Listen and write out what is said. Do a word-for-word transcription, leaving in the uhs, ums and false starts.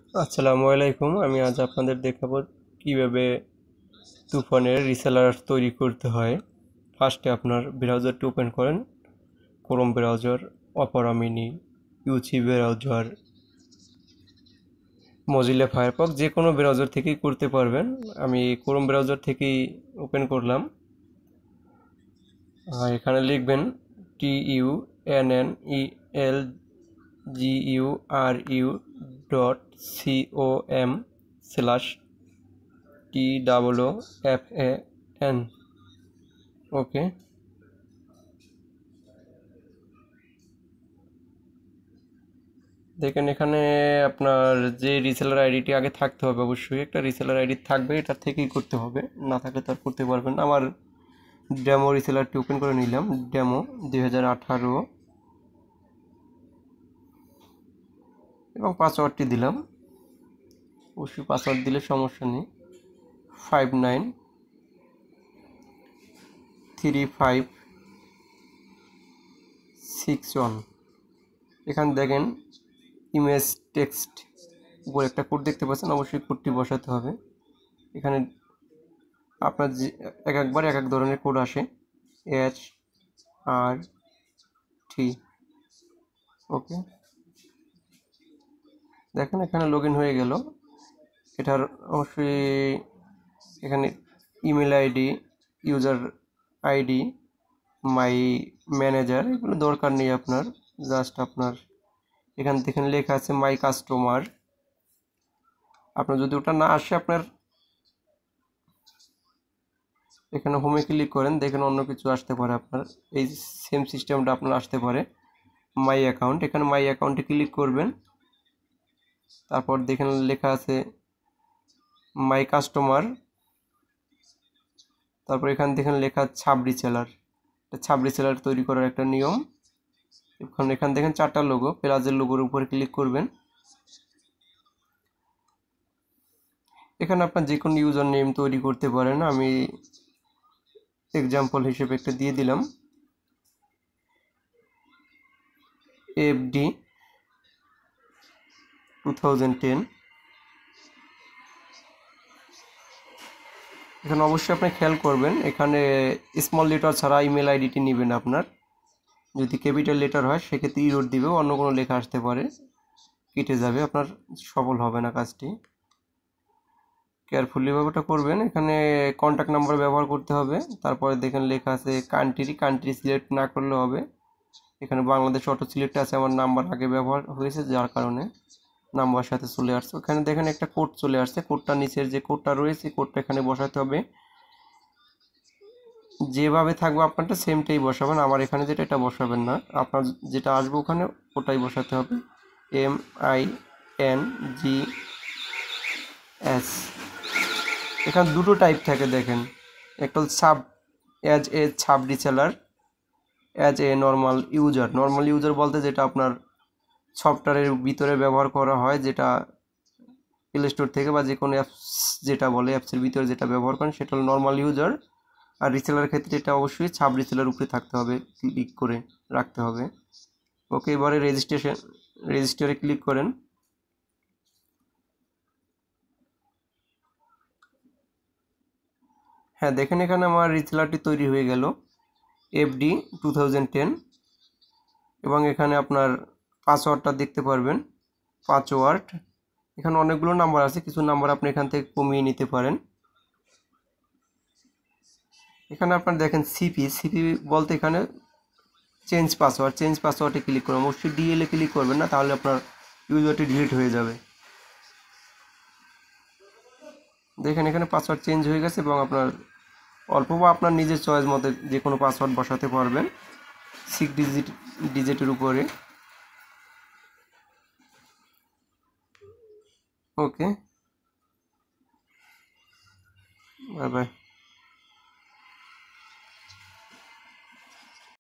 আসসালামু আলাইকুম। আমি আজ আপনাদের দেখাবো কিভাবে তুফানের রিসেলার তৈরি করতে হয়। ফার্স্টে আপনার ব্রাউজারটি ওপেন করেন, Chrome browser, Opera Mini, UC browser, Mozilla Firefox, যে কোনো ব্রাউজার থেকেই করতে পারবেন। আমি ক্রোম ব্রাউজার থেকেই ওপেন করলাম। আর এখানে লিখবেন T U N N E L G U R U dot C O M slash T double O F A N. Okay, দেখেন এখানে আপনার যে রিসেলার আইডিটি আগে থাকতে হবে, অবশ্যই একটা রিসেলার আইডি থাকবে, এটা থেকেই করতে হবে, না থাকলে তার করতে পারবেন না। আমার ডেমো রিসেলারটি ওপেন করে নিলাম, ডেমো দুই হাজার আঠারো, এবং পাসওয়ার্ডটি দিলাম। অবশ্যই পাসওয়ার্ড দিলে সমস্যা নেই। Five nine three five six one. এখানে দেখেন ইমেজ টেক্সট উপরে একটা কোড দেখতে পাচ্ছেন, অবশ্যই কোডটি বসাতে হবে। এখানে আপনার যে এক একবার এক এক ধরনের কোড আসে, এইচ আর টি। ওকে, দেখেন এখানে লগ ইন হয়ে গেল। এটার অবশ্যই এখানে email ID, user ID, my manager, এগুলো দরকার নেই আপনার। জাস্ট আপনার এখান থেকে লেখা আছে মাই কাস্টমার। আপনার যদি ওটা না আসে, আপনার এখানে হোমে ক্লিক করেন, দেখেন অন্য কিছু আসতে পারে আপনার। এই সেম সিস্টেমটা আপনার আসতে পারে। মাই অ্যাকাউন্ট, এখানে মাই অ্যাকাউন্টে ক্লিক করবেন। তারপর দেখেন লেখা আছে মাই কাস্টমার। তারপর এখান থেকে লেখা সাব রিসেলার। সাব রিসেলার তৈরি করার একটা নিয়ম। এখন এখান থেকে চারটা লোগো, প্লাসের লোগোর উপরে ক্লিক করবেন। এখানে আপনার যে কোনো ইউজার নেম তৈরি করতে পারেন। আমি এক্সাম্পল হিসেবে একটা দিয়ে দিলাম, এফডি টু থাউজেন্ড টেন। এখানে অবশ্যই আপনি খেয়াল করবেন, এখানে স্মল লেটার ছাড়া ইমেল আইডিটি নেবেন আপনার। যদি ক্যাপিটাল লেটার হয় সেক্ষেত্রে ইরোড দিবে, অন্য কোনো লেখা আসতে পারে, কেটে যাবে, আপনার সফল হবে না কাজটি। কেয়ারফুলি ওটা করবেন। এখানে কন্ট্যাক্ট নাম্বার ব্যবহার করতে হবে। তারপরে দেখেন লেখা আছে কান্ট্রি, কান্ট্রি সিলেক্ট না করলে হবে। এখানে বাংলাদেশ অটো সিলেক্ট আছে, আমার নাম্বার আগে ব্যবহার হয়েছে যার কারণে নাম্বার সাথে চলে আসছে। ওখানে দেখেন একটা কোড চলে আসছে, কোডটা নিচের যে কোডটা রয়েছে কোডটা এখানে বসাতে হবে। যেভাবে থাকবে আপনারটা সেমটাই বসাবেন, আমার এখানে যেটা এটা বসাবেন না, আপনার যেটা আসবে ওখানে ওটাই বসাতে হবে। M I N G S. এখানে দুটো টাইপ থাকে দেখেন, একটা sub as a sub reseller, as a normal user. Normal user বলতে যেটা আপনার সফটওয়্যারের ভিতরে ব্যবহার করা হয়, যেটা প্লে স্টোর থেকে বা যে কোনো অ্যাপস যেটা বলে অ্যাপসের ভিতরে যেটা ব্যবহার করেন সেটা হলো নর্মাল ইউজার। আর রিসেলার ক্ষেত্রে এটা অবশ্যই সাব রিসেলার উপরে থাকতে হবে, ক্লিক করে রাখতে হবে। ওকে, এবারে রেজিস্ট্রেশন, রেজিস্টারে ক্লিক করেন। হ্যাঁ, দেখেন এখানে আমার রিসেলারটি তৈরি হয়ে গেল, এফডি টু থাউজেন্ড টেন। এবং এখানে আপনার পাসওয়ার্ডটা দেখতে পারবেন, পাসওয়ার্ড। এখানে অনেকগুলো নাম্বার আছে, কিছু নাম্বার আপনি এখান থেকে কমিয়ে নিতে পারেন। এখানে আপনার দেখেন সিপি, সিপি বলতে এখানে চেঞ্জ পাসওয়ার্ড, চেঞ্জ পাসওয়ার্ডে ক্লিক করবেন। অবশ্যই ডিএলে ক্লিক করবেন না, তাহলে আপনার ইউজারটি ডিলিট হয়ে যাবে। দেখেন এখানে পাসওয়ার্ড চেঞ্জ হয়ে গেছে, এবং আপনার অল্প বা আপনার নিজের চয়েস মতো যে কোনো পাসওয়ার্ড বসাতে পারবেন সিক্স ডিজিট ডিজিটের উপরে। Okay, bye by.